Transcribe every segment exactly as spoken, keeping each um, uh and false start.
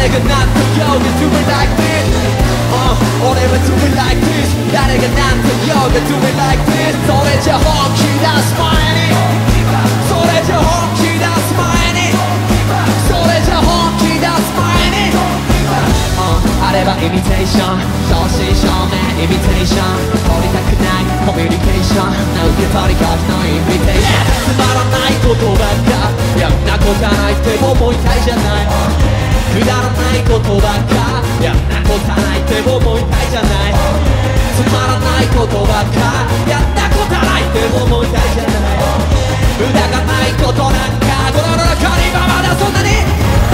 誰がなんとようが do it like this、uh、俺は do it like this 誰がなんとようが do it like this それじゃ本気出す前にそれじゃ本気出す前にそれじゃ本気出す前に、uh、あればイミテーション正真正銘イミテーション取りたくないコミュニケーションな受け取り方のインビテーションつまらないことばっかやんなことないって思いたいじゃないくだらないことばっかやんなことないって思いたいじゃないつまらないことばっかやんなことないって思いたいじゃない無駄がないことなんかこの中にはまだそんなに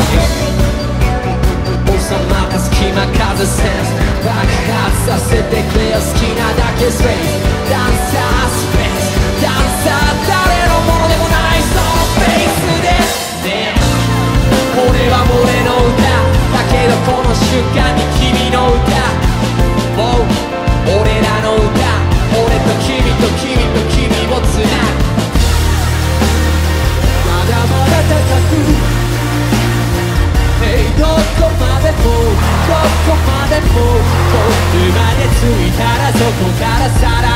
収まった隙間風センス爆発させてくれよ好きなだけスペースダンサースペースダンサー誰のものでもないそのスペースですねこれは俺の歌だけどこの瞬間に君の歌もう俺らの歌俺と君と君と君をつなぐまだまだ高くどこまでもどこまでもここまで着いたらそこからさら